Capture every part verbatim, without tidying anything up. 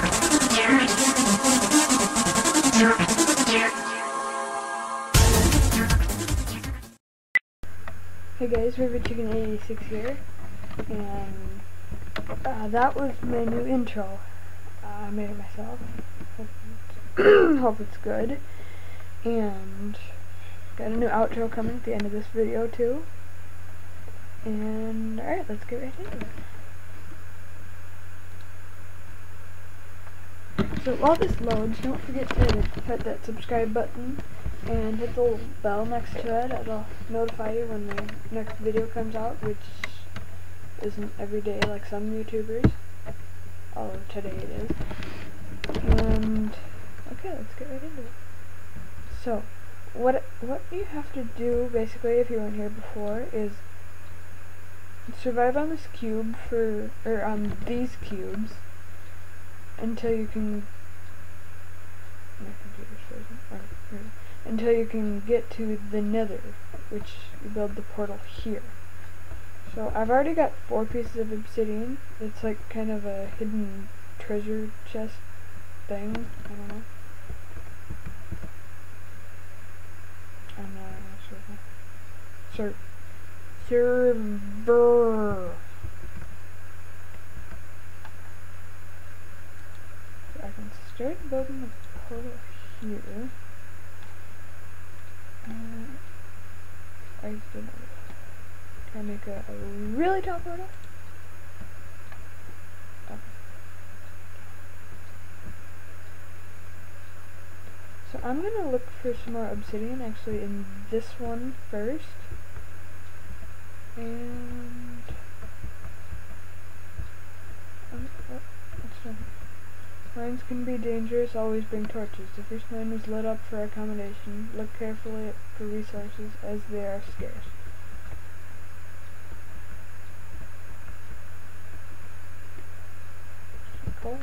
Hey guys, River Chicken eighty-six here, and uh, that was my new intro. Uh, I made it myself. Hope it's, hope it's good. And got a new outro coming at the end of this video too. And alright, let's get right into it. So while this loads, don't forget to hit that subscribe button and hit the little bell next to it. It'll notify you when the next video comes out, which isn't every day like some YouTubers, although today it is. And okay, let's get right into it. So what what you have to do basically, if you weren't here before, is survive on this cube for or on these cubes until you can my computer's frozen. Or, or, until you can get to the Nether, which you build the portal here. So I've already got four pieces of obsidian. It's like kind of a hidden treasure chest thing. I don't know. I'm not sure. Ser server. So I can start building the portal here. Uh, I did Can I make a, a really tall portal? Okay. So I'm gonna look for some more obsidian actually in this one first. And um, oh, what's that? Mines can be dangerous, always bring torches. The first mine was lit up for accommodation. Look carefully for resources as they are scarce. Coal.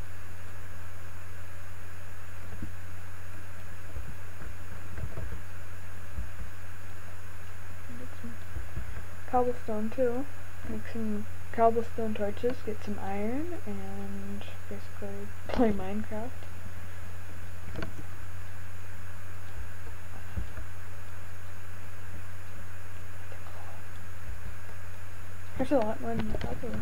Get some cobblestone too. Make some cobblestone torches, get some iron, and basically play Minecraft. There's a lot more than I thought there was.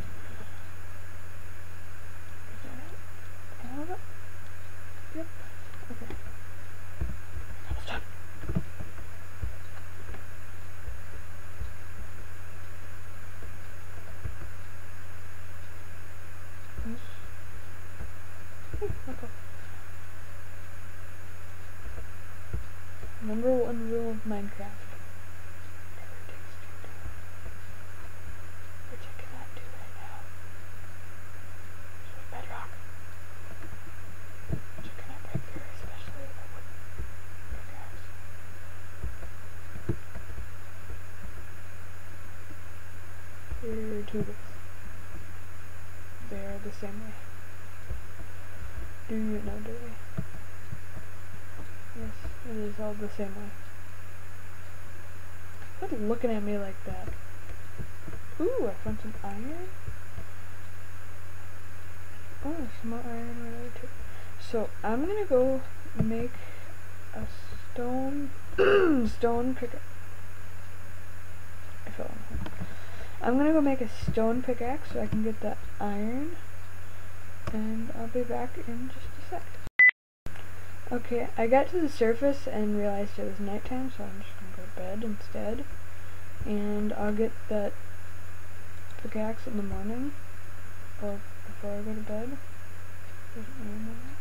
Is that all of it? Yep. Okay. Cobblestone. Okay. Number one rule of Minecraft. Never dig straight down. Which I cannot do right now. There's bedrock. Which I cannot break through, especially with a wooden pickaxe. Here are tubes. They are the same way. Do you know, do we? Yes, it is all the same way. Quit looking at me like that. Ooh, I found some iron. Oh, there's some more iron right there too. So, I'm gonna go make a stone stone pickaxe. I fell on it. I'm gonna go make a stone pickaxe so I can get that iron. And I'll be back in just a sec. Okay, I got to the surface and realized it was nighttime, so I'm just gonna go to bed instead. And I'll get that pickaxe in the morning, or before I go to bed. Doesn't really matter.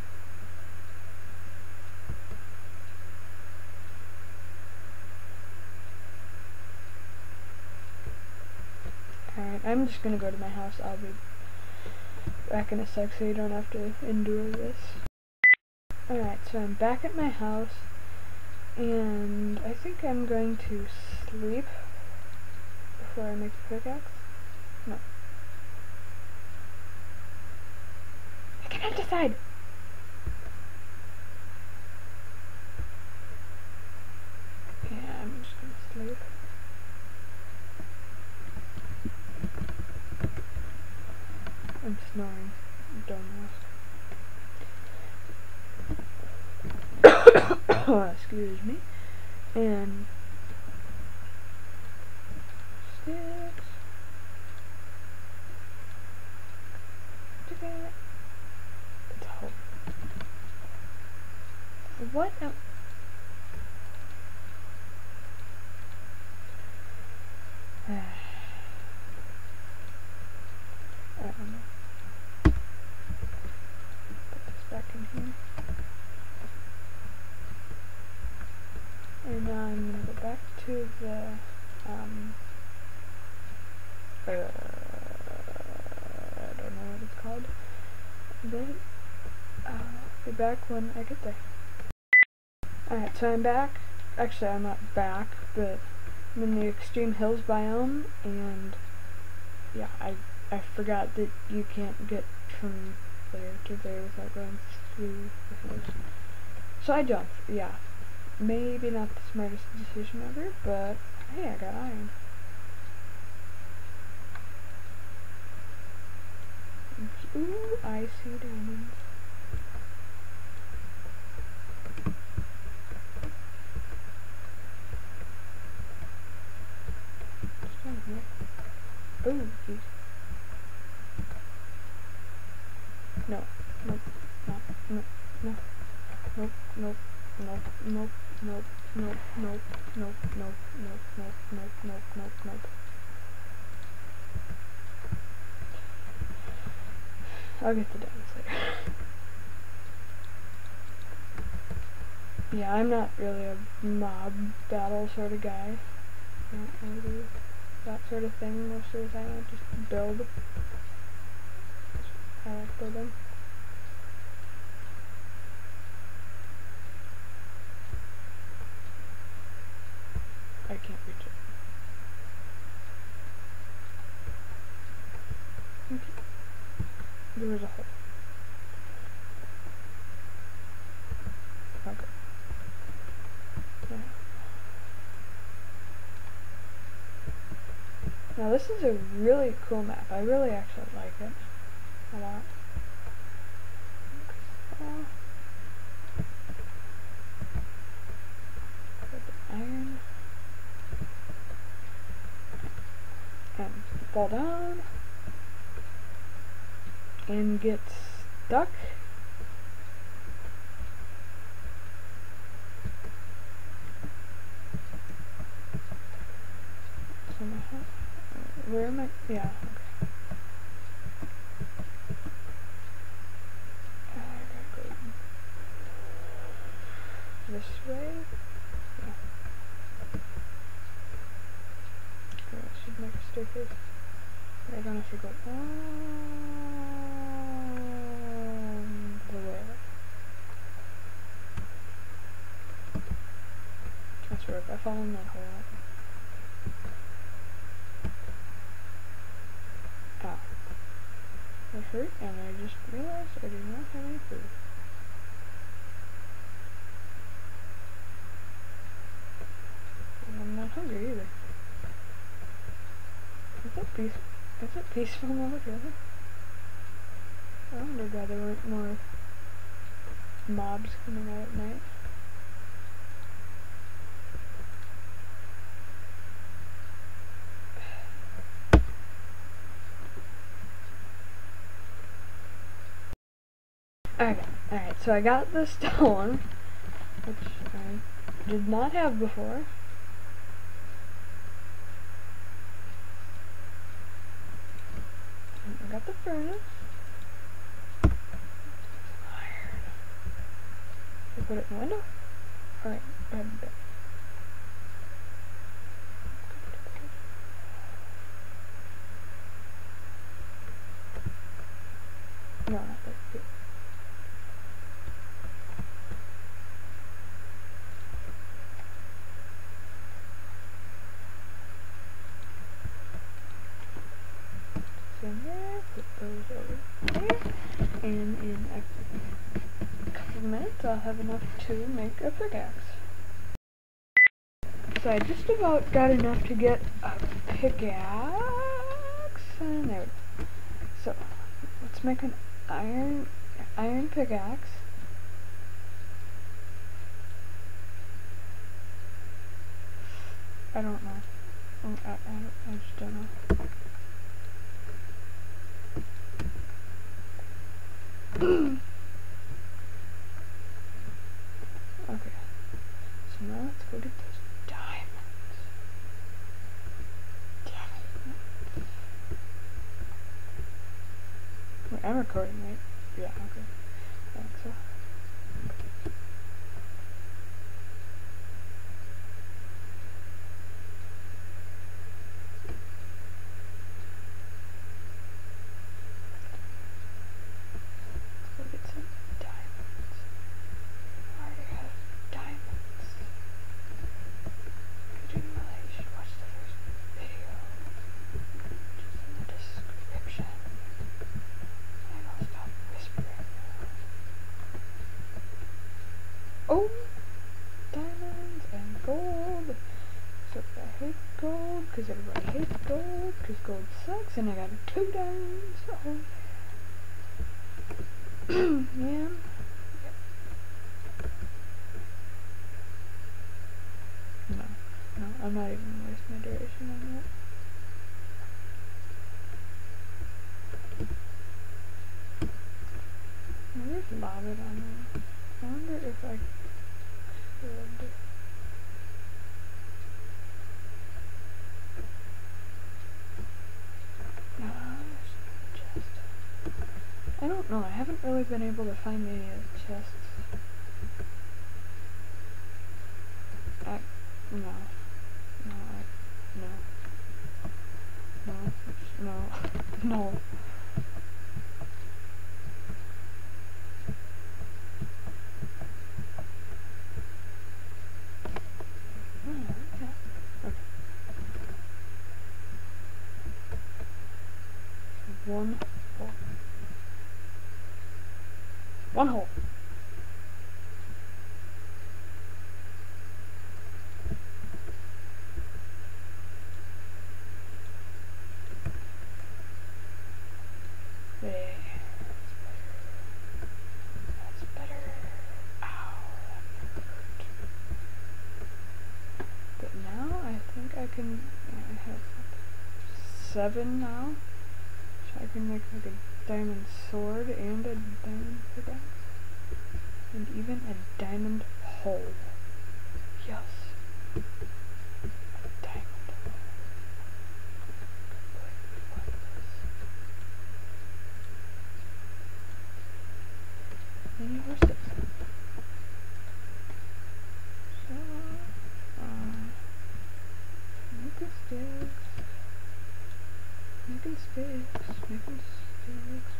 Alright, I'm just gonna go to my house. I'll be back in a sec so you don't have to endure this. Alright, so I'm back at my house, and I think I'm going to sleep before I make the pickaxe. No. I cannot decide! Yeah, I'm just gonna sleep. I'm snoring. Don't ask. excuse me. And sticks. It's a hole. What am I don't know. Put this back in here. And now I'm gonna go back to the um uh, I don't know what it's called. But I'll be back when I get there. Alright, so I'm back. Actually, I'm not back, but I'm in the Extreme Hills biome, and yeah, I I forgot that you can't get from there to there without going through the hills. So I jumped, yeah. Maybe not the smartest decision ever, but hey, I got iron. Ooh, I see diamonds. What's down here? Ooh, geez. No, nope, no, no, no, nope, nope, nope, nope, nope, nope, nope, nope, nope, nope, nope, nope, nope, nope, nope. I'll get the diamonds later. Yeah, I'm not really a mob battle sort of guy. I don't really do that sort of thing most of the time. I just build. I like building. I can't reach it. Okay. There was a hole. Okay. Yeah. Now this is a really cool map. I really actually like it a lot. Uh, put the iron and fall down and get stuck. Somehow. Where am I? Yeah, okay. I gotta go this way. Yeah. Okay, I should make a staircase. I don't have to go all the way. I swear, if I fall in that hole. Ah. That hurt, and I just realized I do not have any food. And I'm not hungry either. Is that peaceful? Is it peaceful mode, really? I wondered why there weren't more mobs coming out at night. Okay, alright, so I got the stone, which I did not have before. And I got the furnace. Iron. I put it in the window? Alright, go ahead and do it. No, not that good. In there, put those over there, and in a couple of minutes I'll have enough to make a pickaxe. So I just about got enough to get a pickaxe, and there we go. So let's make an iron iron pickaxe. I don't know. I, I, I just don't know. Okay. So now let's go to those diamonds. Diamonds. Wait, I'm recording, right? Yeah, okay. I think so. Oh, diamonds and gold. So I hate gold because everybody hates gold because gold sucks, and I got two diamonds. Oh yeah. Yep. No, no, I'm not even gonna waste my duration on that. There's lava down there. I wonder if I could. No, there's no chest. I don't know. I haven't really been able to find any of the chests. I no, no, I no, no, no, no. One hole. One hole. There. That's better. That's better. Ow, that hurt. But now I think I can. Yeah, I have seven now. I can make like a diamond sword and a diamond pickaxe. And even a diamond hole. Yes. A diamond hole. Completely worthless. Any horses? So, uh, make a sticks. Making sticks, making sticks.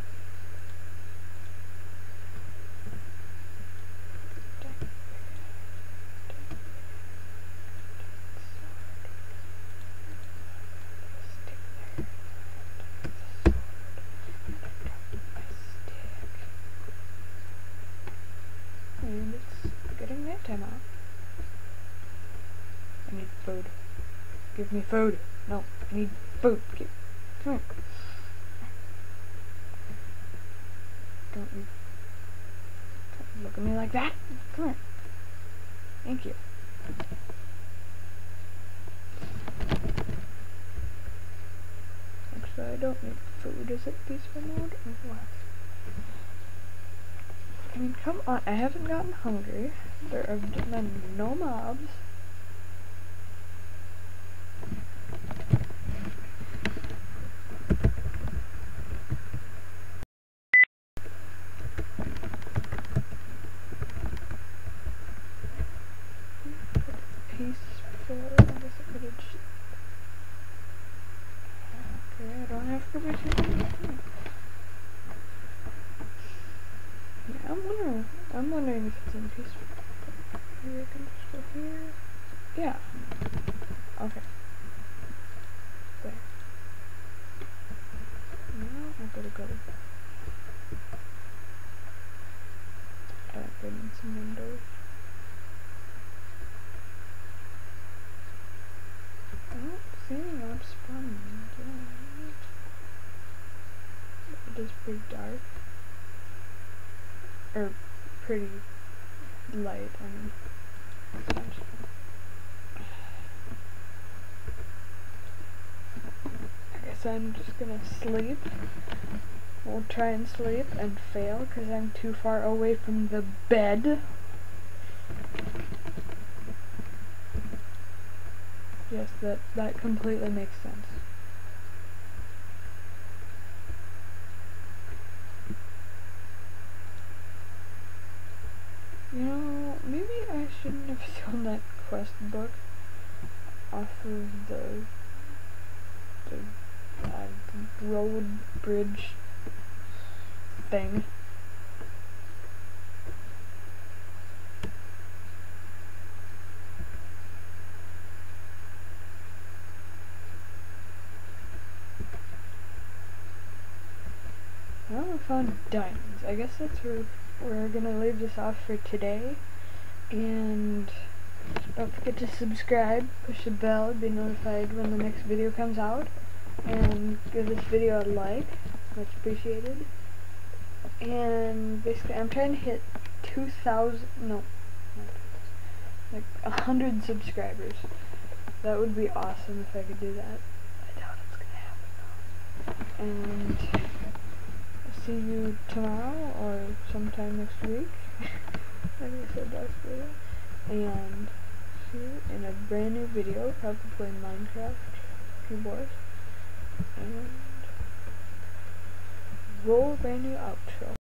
And it's getting that time out. I need food. Give me food. No, I need food. Give Come here. Don't you don't look at me like that. Come here. Thank you. Actually, I don't need food. Is it peaceful mode or what? I mean, come on. I haven't gotten hungry. There have been no mobs. Peaceful. I guess I could have just. Okay, I don't have to be too. Yeah, I'm wondering. I'm wondering if it's in peaceful. Maybe I can just go here. Yeah. Okay. There. Now I gotta go. I open some windows. I don't see any mobs spawning. It is pretty dark. Or pretty light, I mean. guess I'm just gonna sleep. We'll try and sleep and fail because I'm too far away from the bed. Yes, that, that completely makes sense. You know, maybe I shouldn't have thrown that quest book off of the, the uh, road bridge thing. Well, I found diamonds. I guess that's where we're gonna leave this off for today. And don't forget to subscribe, push the bell, be notified when the next video comes out, and give this video a like, much appreciated. And basically, I'm trying to hit two thousand, no, like a hundred subscribers. That would be awesome if I could do that. I doubt it's gonna happen though. And see you tomorrow or sometime next week, like I said last video, and see you in a brand new video, probably Minecraft keyboard, and roll a brand new outro.